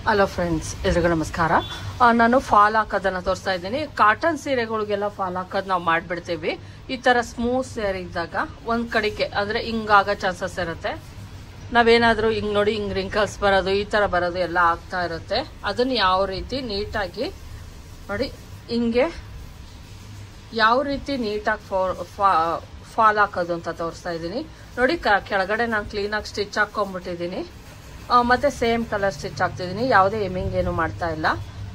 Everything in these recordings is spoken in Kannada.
ಹಲೋ ಫ್ರೆಂಡ್ಸ್, ಎಲ್ರಿಗೂ ನಮಸ್ಕಾರ. ನಾನು ಫಾಲ್ ಹಾಕೋದನ್ನ ತೋರಿಸ್ತಾ ಇದ್ದೀನಿ. ಕಾಟನ್ ಸೀರೆಗಳಿಗೆಲ್ಲ ಫಾಲ್ ಹಾಕೋದು ನಾವು ಮಾಡಿಬಿಡ್ತೀವಿ. ಈ ಥರ ಸ್ಮೂತ್ ಸೀರೆ ಇದ್ದಾಗ ಒಂದು ಕಡೆಗೆ ಅಂದರೆ ಹಿಂಗಾಗೋ ಚಾನ್ಸಸ್ ಇರುತ್ತೆ. ನಾವೇನಾದರೂ ಹಿಂಗೆ ನೋಡಿ ಹಿಂಗೆ ರಿಂಕಲ್ಸ್ ಬರೋದು, ಈ ಥರ ಬರೋದು ಎಲ್ಲ ಆಗ್ತಾ ಇರುತ್ತೆ. ಅದನ್ನು ಯಾವ ರೀತಿ ನೀಟಾಗಿ ನೋಡಿ ಹಿಂಗೆ ಯಾವ ರೀತಿ ನೀಟಾಗಿ ಫಾಲ್ ಹಾಕೋದು ಅಂತ ತೋರಿಸ್ತಾ ಇದ್ದೀನಿ. ನೋಡಿ ಕೆಳಗಡೆ ನಾನು ಕ್ಲೀನಾಗಿ ಸ್ಟಿಚ್ ಹಾಕ್ಕೊಂಡ್ಬಿಟ್ಟಿದ್ದೀನಿ. ಮತ್ತೆ ಸೇಮ್ ಕಲರ್ ಸ್ಟಿಚ್ ಹಾಕ್ತಿದ್ದೀನಿ. ಯಾವುದೇ ಎಮ್ಮಿಂಗ್ ಏನು ಮಾಡ್ತಾ ಇಲ್ಲ.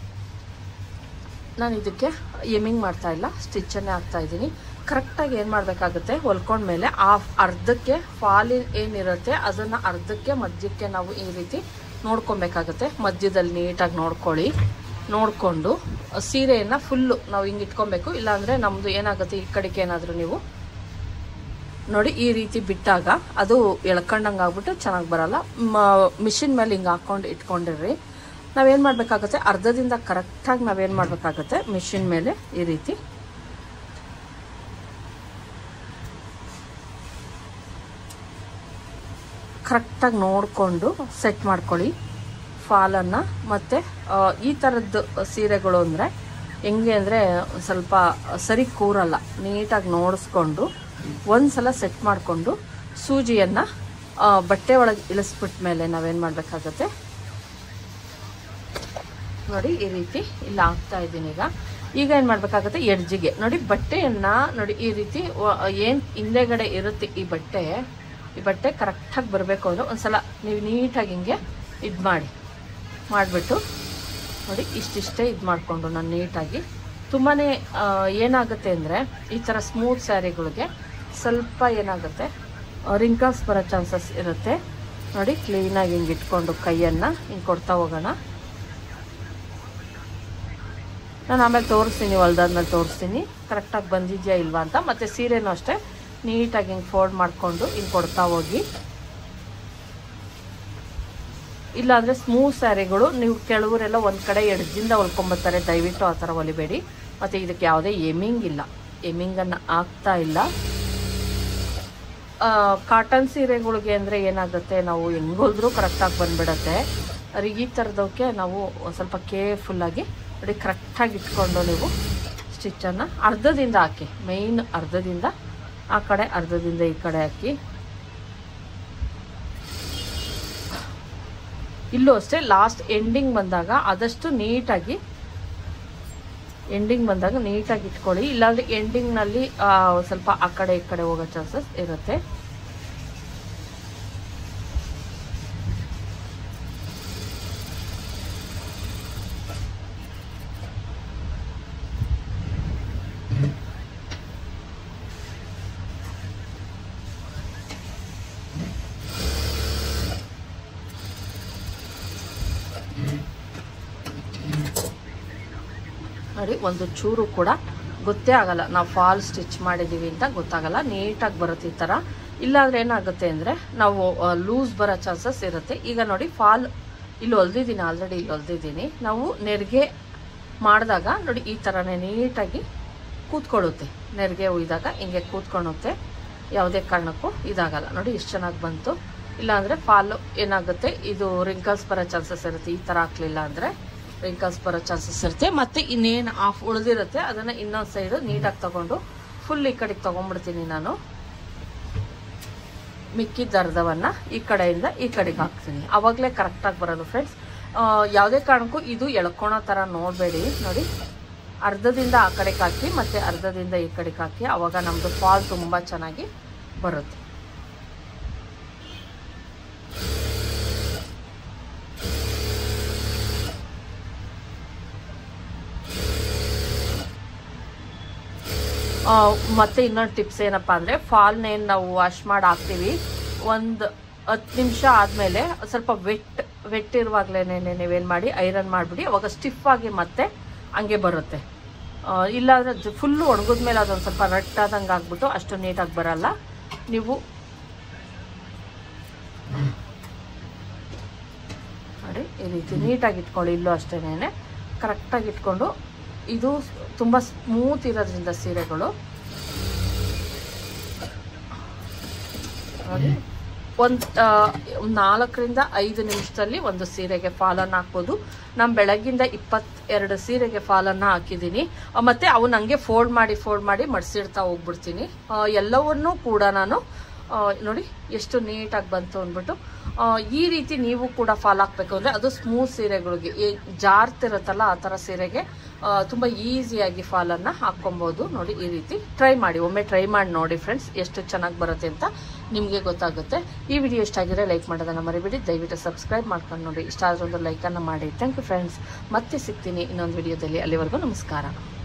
ನಾನು ಇದಕ್ಕೆ ಎಮ್ಮಿಂಗ್ ಮಾಡ್ತಾ ಇಲ್ಲ, ಸ್ಟಿಚ್ಚನ್ನೇ ಹಾಕ್ತಾ ಇದ್ದೀನಿ. ಕರೆಕ್ಟಾಗಿ ಏನು ಮಾಡಬೇಕಾಗುತ್ತೆ, ಹೊಲ್ಕೊಂಡ್ಮೇಲೆ ಅರ್ಧಕ್ಕೆ ಫಾಲ್ ಏನಿರುತ್ತೆ ಅದನ್ನು ಅರ್ಧಕ್ಕೆ ಮಧ್ಯಕ್ಕೆ ನಾವು ಈ ರೀತಿ ನೋಡ್ಕೊಬೇಕಾಗುತ್ತೆ. ಮಧ್ಯದಲ್ಲಿ ನೀಟಾಗಿ ನೋಡಿಕೊಂಡು ಸೀರೆಯನ್ನು ಫುಲ್ಲು ನಾವು ಹಿಂಗೆ ಇಟ್ಕೊಬೇಕು. ಇಲ್ಲಾಂದರೆ ನಮ್ಮದು ಏನಾಗುತ್ತೆ, ಈ ಕಡೆಗೆ ಏನಾದರೂ ನೀವು ನೋಡಿ ಈ ರೀತಿ ಬಿಟ್ಟಾಗ ಅದು ಎಳ್ಕೊಂಡಂಗೆ ಆಗ್ಬಿಟ್ಟು ಚೆನ್ನಾಗಿ ಬರಲ್ಲ. ಮಿಷಿನ್ ಮೇಲೆ ಹಿಂಗೆ ಹಾಕ್ಕೊಂಡು ಇಟ್ಕೊಂಡಿರ್ರಿ. ನಾವೇನು ಮಾಡಬೇಕಾಗುತ್ತೆ, ಅರ್ಧದಿಂದ ಕರೆಕ್ಟಾಗಿ ನಾವೇನು ಮಾಡಬೇಕಾಗುತ್ತೆ, ಮಿಷಿನ್ ಮೇಲೆ ಈ ರೀತಿ ಕರೆಕ್ಟಾಗಿ ನೋಡಿಕೊಂಡು ಸೆಟ್ ಮಾಡ್ಕೊಳ್ಳಿ ಫಾಲನ್ನು. ಮತ್ತು ಈ ಥರದ್ದು ಸೀರೆಗಳು ಅಂದರೆ ಹೆಂಗೆ ಅಂದರೆ ಸ್ವಲ್ಪ ಸರಿ ಕೂರಲ್ಲ. ನೀಟಾಗಿ ನೋಡಿಸ್ಕೊಂಡು ಒಂದು ಸಲ ಸೆಟ್ ಮಾಡಿಕೊಂಡು ಸೂಜಿಯನ್ನು ಬಟ್ಟೆ ಒಳಗೆ ಇಳಿಸ್ಬಿಟ್ಟ ಮೇಲೆ ನಾವೇನು ಮಾಡಬೇಕಾಗುತ್ತೆ ನೋಡಿ ಈ ರೀತಿ ಇಲ್ಲಿ ಹಾಕ್ತಾ ಇದ್ದೀನಿ. ಈಗ ಏನು ಮಾಡಬೇಕಾಗುತ್ತೆ, ಎಡ್ಜಿಗೆ ನೋಡಿ ಬಟ್ಟೆಯನ್ನು ನೋಡಿ ಈ ರೀತಿ ಏನು ಹಿಂದೆಗಡೆ ಇರುತ್ತೆ ಈ ಬಟ್ಟೆ ಕರೆಕ್ಟಾಗಿ ಬರಬೇಕು ಅಂದರೆ ಒಂದು ಸಲ ನೀವು ನೀಟಾಗಿ ಹಿಂಗೆ ಇದು ಮಾಡಿಬಿಟ್ಟು ನೋಡಿ ಇಷ್ಟಿಷ್ಟೇ ಇದು ಮಾಡಿಕೊಂಡು ನಾನು ನೀಟಾಗಿ ತುಂಬಾ ಏನಾಗುತ್ತೆ ಅಂದರೆ ಈ ಥರ ಸ್ಮೂತ್ ಸ್ಯಾರಿಗಳಿಗೆ ಸ್ವಲ್ಪ ಏನಾಗುತ್ತೆ ರಿಂಕಲ್ಸ್ ಬರೋ ಚಾನ್ಸಸ್ ಇರುತ್ತೆ. ನೋಡಿ ಕ್ಲೀನಾಗಿ ಹಿಂಗೆ ಇಟ್ಕೊಂಡು ಕೈಯನ್ನು ಹಿಂಗೆ ಕೊಡ್ತಾ ಹೋಗೋಣ. ನಾನು ಆಮೇಲೆ ತೋರಿಸ್ತೀನಿ, ಹೊಲ್ದಾದ್ಮೇಲೆ ತೋರಿಸ್ತೀನಿ ಕರೆಕ್ಟಾಗಿ ಬಂದಿದೆಯಾ ಇಲ್ವಾ ಅಂತ. ಮತ್ತು ಸೀರೆನೂ ಅಷ್ಟೇ ನೀಟಾಗಿ ಹಿಂಗೆ ಫೋಲ್ಡ್ ಮಾಡಿಕೊಂಡು ಹಿಂಗೆ ಕೊಡ್ತಾ ಹೋಗಿ. ಇಲ್ಲಾಂದರೆ ಸ್ಮೂತ್ ಸ್ಯಾರಿಗಳು ನೀವು ಕೆಲವರೆಲ್ಲ ಒಂದು ಕಡೆ ಎಡ್ಜಿಂದ ಹೊಲ್ಕೊಂಬರ್ತಾರೆ. ದಯವಿಟ್ಟು ಆ ಥರ ಹೊಲಿಬೇಡಿ. ಮತ್ತು ಇದಕ್ಕೆ ಯಾವುದೇ ಎಮ್ಮಿಂಗನ್ನು ಆಗ್ತಾ ಇಲ್ಲ. ಕಾಟನ್ ಸೀರೆಗಳಿಗೆ ಅಂದರೆ ಏನಾಗುತ್ತೆ, ನಾವು ಹೆಂಗೆ ಹೊಲಿದ್ರೂ ಕರೆಕ್ಟಾಗಿ ಬಂದುಬಿಡತ್ತೆ. ಈ ಥರದಕ್ಕೆ ನಾವು ಸ್ವಲ್ಪ ಕೇರ್ಫುಲ್ಲಾಗಿ ನೋಡಿ ಕರೆಕ್ಟಾಗಿ ಇಟ್ಕೊಂಡು ನೀವು ಸ್ಟಿಚ್ಚನ್ನು ಅರ್ಧದಿಂದ ಹಾಕಿ, ಮೇಯ್ನ್ ಅರ್ಧದಿಂದ ಆ ಕಡೆ ಅರ್ಧದಿಂದ ಈ ಕಡೆ ಹಾಕಿ. ಇಲ್ಲೂ ಅಷ್ಟೇ ಲಾಸ್ಟ್ ಎಂಡಿಂಗ್ ಬಂದಾಗ ಆದಷ್ಟು ನೀಟಾಗಿ ಇಟ್ಕೊಳ್ಳಿ. ಇಲ್ಲಾಂದರೆ ಎಂಡಿಂಗ್ನಲ್ಲಿ ಸ್ವಲ್ಪ ಆ ಕಡೆ ಈ ಕಡೆ ಹೋಗೋ ಚಾನ್ಸಸ್ ಇರುತ್ತೆ. ನೋಡಿ ಒಂದು ಚೂರು ಕೂಡ ಗೊತ್ತೇ ಆಗಲ್ಲ, ನಾವು ಫಾಲ್ ಸ್ಟಿಚ್ ಮಾಡಿದ್ದೀವಿ ಅಂತ ಗೊತ್ತಾಗಲ್ಲ. ನೀಟಾಗಿ ಬರುತ್ತೆ ಈ ಥರ. ಇಲ್ಲಾಂದರೆ ಏನಾಗುತ್ತೆ ಅಂದರೆ ನಾವು ಲೂಸ್ ಬರೋ ಚಾನ್ಸಸ್ ಇರುತ್ತೆ. ಈಗ ನೋಡಿ ಫಾಲ್ ಇಲ್ಲಿ ಹೊಲ್ದಿದ್ದೀನಿ, ಆಲ್ರೆಡಿ ಇಲ್ಲಿ ಹೊಲ್ದಿದ್ದೀನಿ. ನಾವು ನೆರಿಗೆ ಮಾಡಿದಾಗ ನೋಡಿ ಈ ಥರನೇ ನೀಟಾಗಿ ಕೂತ್ಕೊಳ್ಳುತ್ತೆ. ನೆರಿಗೆ ಉಯ್ದಾಗ ಹಿಂಗೆ ಕೂತ್ಕೊಳ್ಳುತ್ತೆ, ಯಾವುದೇ ಕಾರಣಕ್ಕೂ ಇದಾಗಲ್ಲ. ನೋಡಿ ಎಷ್ಟು ಚೆನ್ನಾಗಿ ಬಂತು. ಇಲ್ಲಾಂದರೆ ಫಾಲು ಏನಾಗುತ್ತೆ, ಇದು ರಿಂಕಲ್ಸ್ ಬರೋ ಚಾನ್ಸಸ್ ಇರುತ್ತೆ. ಈ ಥರ ಹಾಕ್ಲಿಲ್ಲ ಅಂದರೆ ರಿಂಕಲ್ಸ್ ಬರೋ ಚಾನ್ಸಸ್ ಇರುತ್ತೆ. ಮತ್ತು ಇನ್ನೇನು ಆಫ್ ಉಳಿದಿರುತ್ತೆ ಅದನ್ನು ಇನ್ನೊಂದು ಸೈಡು ನೀಟಾಗಿ ತೊಗೊಂಡು ಫುಲ್ ಈ ಕಡೆಗೆ ತೊಗೊಂಡ್ಬಿಡ್ತೀನಿ ನಾನು. ಮಿಕ್ಕಿದ ಅರ್ಧವನ್ನು ಈ ಕಡೆಯಿಂದ ಈ ಕಡೆಗೆ ಹಾಕ್ತೀನಿ. ಆವಾಗಲೇ ಕರೆಕ್ಟಾಗಿ ಬರೋದು ಫ್ರೆಂಡ್ಸ್. ಯಾವುದೇ ಕಾರಣಕ್ಕೂ ಇದು ಎಳ್ಕೊಳೋ ಥರ ನೋಡಬೇಡಿ. ನೋಡಿ ಅರ್ಧದಿಂದ ಆ ಕಡೆಗೆ ಹಾಕಿ ಮತ್ತು ಅರ್ಧದಿಂದ ಈ ಕಡೆಗೆ ಹಾಕಿ, ಆವಾಗ ನಮ್ಮದು ಫಾಲ್ ತುಂಬ ಚೆನ್ನಾಗಿ ಬರುತ್ತೆ. ಮತ್ತು ಇನ್ನೊಂದು ಟಿಪ್ಸ್ ಏನಪ್ಪ ಅಂದರೆ, ಫಾಲ್ನೇನು ನಾವು ವಾಶ್ ಮಾಡಿ ಹಾಕ್ತೀವಿ, ಒಂದು 10 ನಿಮಿಷ ಆದಮೇಲೆ ಸ್ವಲ್ಪ ವೆಟ್ ಇರುವಾಗಲೇ ನೀವೇನು ಮಾಡಿ ಐರನ್ ಮಾಡಿಬಿಡಿ. ಅವಾಗ ಸ್ಟಿಫಾಗಿ ಮತ್ತೆ ಹಂಗೆ ಬರುತ್ತೆ. ಇಲ್ಲಾಂದರೆ ಫುಲ್ಲು ಒಣಗಿದ್ಮೇಲೆ ಅದೊಂದು ಸ್ವಲ್ಪ ರಟ್ಟಾದಂಗೆ ಆಗ್ಬಿಟ್ಟು ಅಷ್ಟು ನೀಟಾಗಿ ಬರಲ್ಲ. ನೀವು ನೋಡಿ ಈ ರೀತಿ ನೀಟಾಗಿ ಇಟ್ಕೊಳ್ಳಿ. ಇಲ್ಲೂ ಅಷ್ಟೇನೆ ಕರೆಕ್ಟಾಗಿ ಇಟ್ಕೊಂಡು, ಇದು ತುಂಬ ಸ್ಮೂತ್ ಇರೋದ್ರಿಂದ ಸೀರೆಗಳು ನೋಡಿ ಒಂದು 4ರಿಂದ 5 ನಿಮಿಷದಲ್ಲಿ ಒಂದು ಸೀರೆಗೆ ಫಾಲನ್ನು ಹಾಕ್ಬೋದು. ನಾನು ಬೆಳಗ್ಗಿಂದ 22 ಸೀರೆಗೆ ಫಾಲನ್ನು ಹಾಕಿದ್ದೀನಿ. ಮತ್ತು ಅವು ನನಗೆ ಫೋಲ್ಡ್ ಮಾಡಿ ಮಡಿಸಿಡ್ತಾ ಹೋಗ್ಬಿಡ್ತೀನಿ. ಎಲ್ಲವನ್ನೂ ಕೂಡ ನಾನು ನೋಡಿ ಎಷ್ಟು ನೀಟಾಗಿ ಬಂತು ಅಂದ್ಬಿಟ್ಟು ಈ ರೀತಿ ನೀವು ಕೂಡ ಫಾಲ್ ಹಾಕಬೇಕು ಅಂದರೆ ಅದು ಸ್ಮೂತ್ ಸೀರೆಗಳಿಗೆ ಜಾರ್ತಿರುತ್ತಲ್ಲ ಆ ಥರ ಸೀರೆಗೆ ತುಂಬ ಈಸಿಯಾಗಿ ಫಾಲನ್ನು ಹಾಕ್ಕೊಬೋದು. ನೋಡಿ ಈ ರೀತಿ ಟ್ರೈ ಮಾಡಿ, ಒಮ್ಮೆ ಟ್ರೈ ಮಾಡಿ ನೋಡಿ ಫ್ರೆಂಡ್ಸ್, ಎಷ್ಟು ಚೆನ್ನಾಗಿ ಬರುತ್ತೆ ಅಂತ ನಿಮಗೆ ಗೊತ್ತಾಗುತ್ತೆ. ಈ ವಿಡಿಯೋ ಇಷ್ಟ ಆಗಿದ್ರೆ ಲೈಕ್ ಮಾಡೋದನ್ನು ಮರಿಬೇಡಿ. ದಯವಿಟ್ಟು ಸಬ್ಸ್ಕ್ರೈಬ್ ಮಾಡ್ಕೊಂಡು ನೋಡಿ. ಇಷ್ಟ ಆದ್ರೆ ಒಂದು ಲೈಕನ್ನು ಮಾಡಿ. Thank you friends. ಮತ್ತೆ ಸಿಗ್ತೀನಿ ಇನ್ನೊಂದು ವಿಡಿಯೋದಲ್ಲಿ. ಅಲ್ಲಿವರೆಗೂ ನಮಸ್ಕಾರ.